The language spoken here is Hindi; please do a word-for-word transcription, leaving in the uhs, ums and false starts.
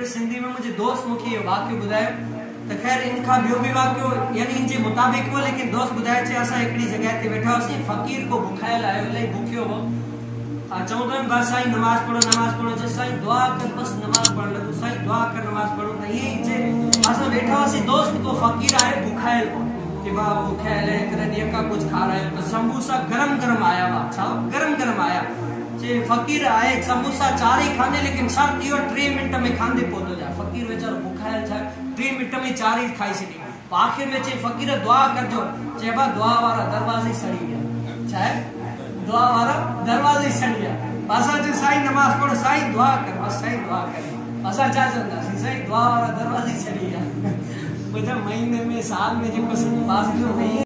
सिंधी में मुझे दोस्त मूंखे इहो वाक़ियो ॿुधायो त ख़ैर इन खां ॿियो बि वाक़ियो यानी इन जे मुताबिक़ हो, लेकिन दोस्त ॿुधाए चए असां हिकिड़ी जॻह ते वेठा हुआसीं, फ़क़ीर को बुखायल आयो, इलाही बुखियो हो। चवंदो आहिनि बस साईं नमाज़ पढ़ो नमाज़ पढ़ो, जे साईं दुआ कर बस नमाज़ पढ़ लॻो, साईं दुआ कर नमाज़ पढ़ो। त ईअं ई जे असां वेठा हुआसीं, दोस्त को फ़क़ीर आयो बुखायल हो कि वाह बुखायल है, हिकिड़े ॾींहं खां कुझु खारायो त समोसा गरम गरम आया हुआ, छा गरम गरम आया। जे फ़क़ीर आए समोसा चार ही खाने, लेकिन शर्त इहो टे मिंट में खांदे पहुतो जाए। फ़क़ीर वेचारो बुखायल छा टे मिंट में चार ही खाई छॾी। आख़िर में चई फ़क़ीर दुआ करजो, चइबा दुआ वारा दरवाज़े सड़ी विया, छा आहे दुआ वारा दरवाज़े सड़ी विया। असां चयो साईं नमाज़ पढ़ो, साईं दुआ कर, बस साईं दुआ कर। असां छा चवंदासीं साईं दुआ वारा दरवाज़े सड़ी विया। महीने में साल में जेको